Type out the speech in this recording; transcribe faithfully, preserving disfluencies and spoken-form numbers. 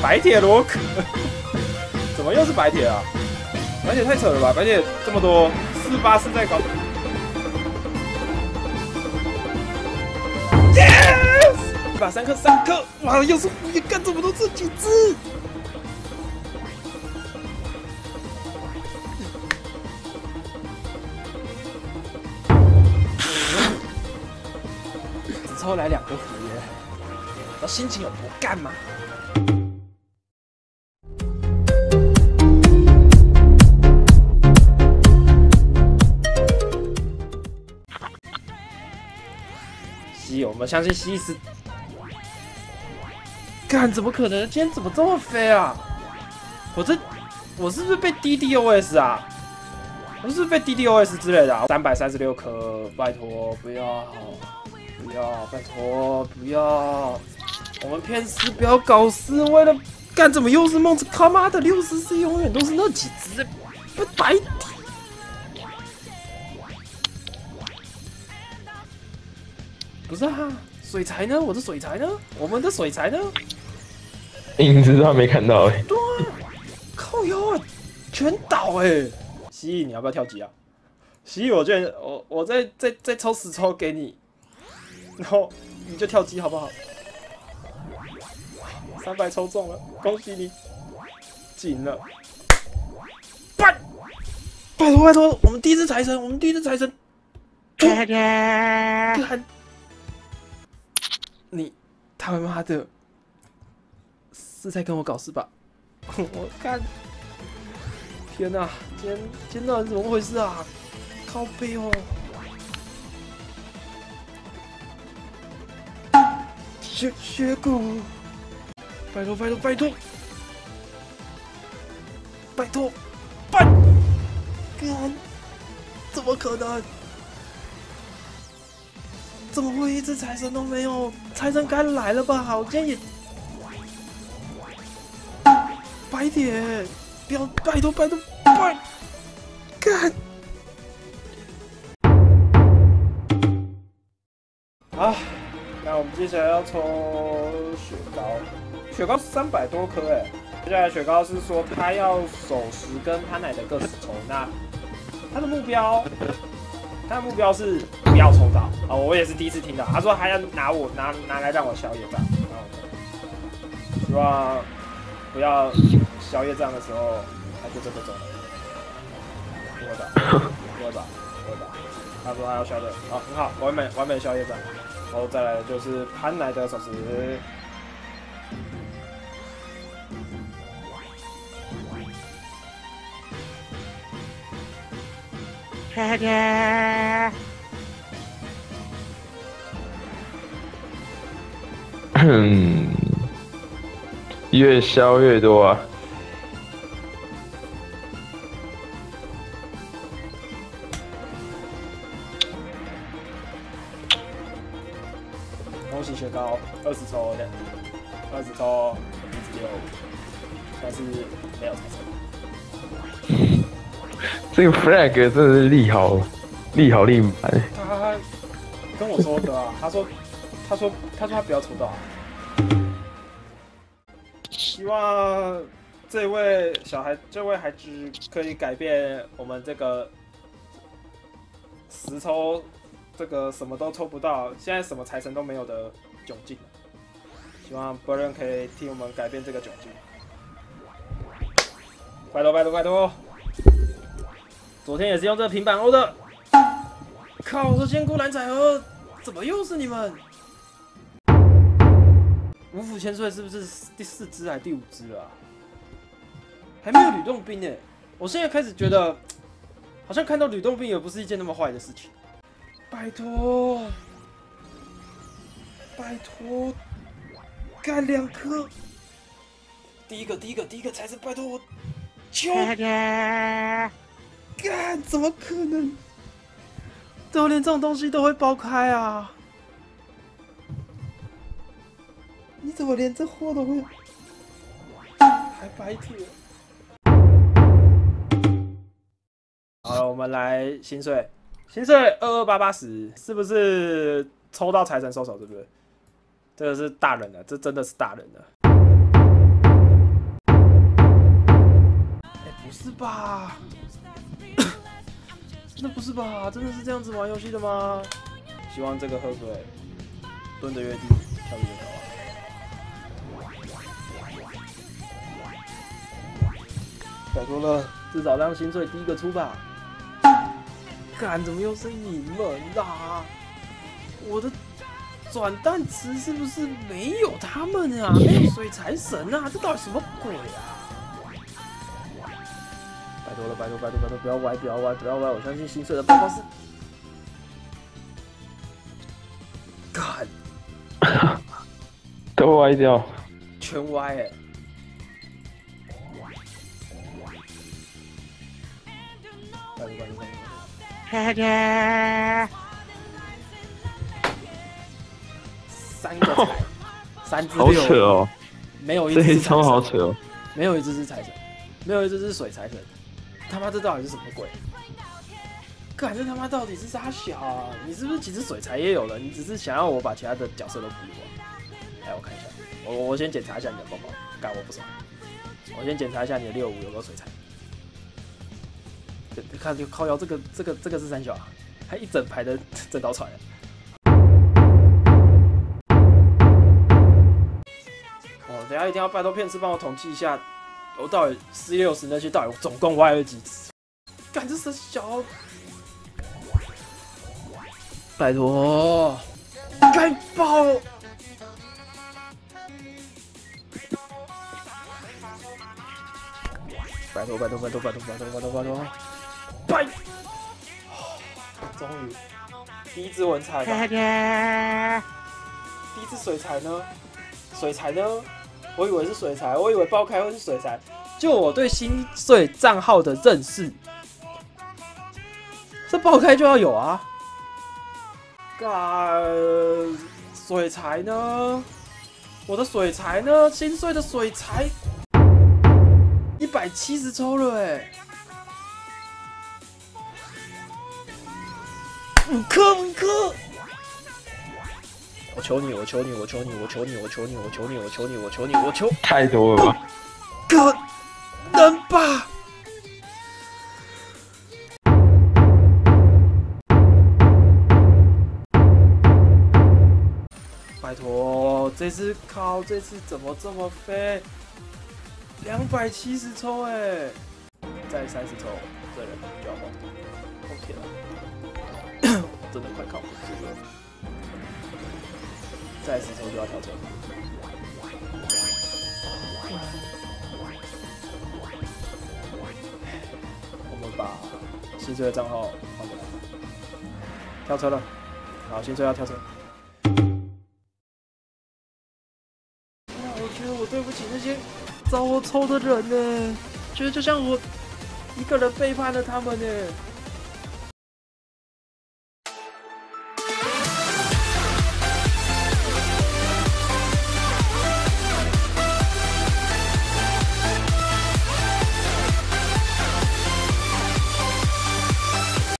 白铁罗可，怎么又是白铁啊？白铁太扯了吧！白铁这么多，四八是在搞。Yes！ 一把三颗，三颗，哇，又是胡也干这么多这几只。只抽来两个胡耶，知道心情有多干吗？西，我们相信西是。干，怎么可能？今天怎么这么飞啊？我这，我是不是被 D D O S 啊？我是不是被 D D O S 之类的啊？三百三十六颗，拜托不要，不要，拜托不要！我们偏师不要搞事，为了干，怎么又是梦子？他妈的，六十 C 永远都是那几只，不白。不是啊，水财呢？我的水财呢？我们的水财呢？ 影子他没看到哎、欸。 对啊，靠腰啊，全倒哎、欸！蜥蜴，你要不要跳级啊？蜥蜴，我觉得我我再再再抽十抽给你，然后你就跳级好不好？三百抽中了，恭喜你，紧了！拜拜托拜托，我们第一次财神，我们第一次财神！干！你他妈的是在跟我搞事吧？我看，天哪、啊，今天今天到底怎么回事啊？靠背哦！血血骨，拜托拜托拜托拜托拜！干，怎么可能？怎么会一只财神都没有？财神该来了吧？我今天也白点，不要拜托拜托拜，干！好，那我们接下来要抽雪糕，雪糕三百多颗哎。接下来雪糕是说他要手十跟潘奶的各十抽，那他的目标。他的目标是不要抽到哦，我也是第一次听到。他说还要拿我拿拿来让我消业障，然后希望不要消业障的时候他就真的走了。不会吧？不会吧？不会吧？他说他要消的，好，很好，完美完美消业障。然后再来就是潘来的手持。 哈哈，嗯，越消越多啊！ 恭喜雪糕，二十抽两，二十抽一至六，但是没有财神。 这个 flag 真的是立好，立好立满。 他跟我说的啊，他说，他说，他说他不要出道、啊。希望这位小孩，这位孩子可以改变我们这个十抽这个什么都抽不到，现在什么财神都没有的窘境。希望伯仁可以替我们改变这个窘境。拜托拜托拜托！昨天也是用这个平板欧的，靠！我说仙姑蓝彩盒，怎么又是你们？五府千岁是不是第四只还是第五只了、啊？还没有吕洞宾哎！我现在开始觉得，好像看到吕洞宾也不是一件那么坏的事情。拜托，拜托，干两颗！第一个，第一个，第一个才是拜托我，求！干，怎么可能？怎么连这种东西都会爆开啊？你怎么连这货都会？还白铁？好了，我们来薪水，薪水二二八八十，是不是抽到财神收手？对不对？这个是大人了，这真的是大人了。 不是吧？真的不是吧？真的是这样子玩游戏的吗？希望这个喝水蹲着越低，效率越高。拜托了，至少让新队第一个出吧。干，怎么又是你们啦？我的转蛋池是不是没有他们啊？没有水财神啊？这到底什么鬼啊？拜托了，拜托，拜托，拜托，不要歪，不要歪，不要歪！我相信新队的办法是。干， 都歪掉， 全歪哎、欸！拜托，拜托，拜托！哈哈，三个彩，三只六， 好扯哦！ 没有一只是这一招好扯哦， 没有一只是财神，没有一只是水财神，他妈这到底是什么鬼？干，这他妈到底是啥小啊？你是不是其实水财也有了？你只是想要我把其他的角色都补完？哎，我看一下，我我先检查一下你的包包，干我不熟，我先检查一下你的六五有没有水财。看就靠腰，这个这个这个是三小啊，还一整排的正刀船。哦，等一下一定要拜托骗师帮我统计一下，我到底 C 六十那些到底总共歪了几次？干这是小，拜托，该爆！拜托拜托拜托拜托拜托拜托拜托！拜！终于，第一只文彩吧。第一只水彩呢？水彩呢？我以为是水彩，我以为爆开会是水彩。就我对新队账号的认识，这爆开就要有啊！干，水彩呢？我的水彩呢？新队的水彩一百七十抽了哎、欸！五颗五颗！我求你，我求你，我求你，我求你，我求你，我求你，我求你，我求你，我求！ 太多了吧？ 可能吧？拜托，这次靠，这次怎么这么飞？两百七十抽哎、欸！再三十抽，这人不要慌，我天啊！真的快靠不住了，再十抽就要跳车。我们把新队的账号换过来，跳车了。好，新队要跳车。我觉得我对不起那些找我抽的人呢，觉得就像我一个人背叛了他们呢。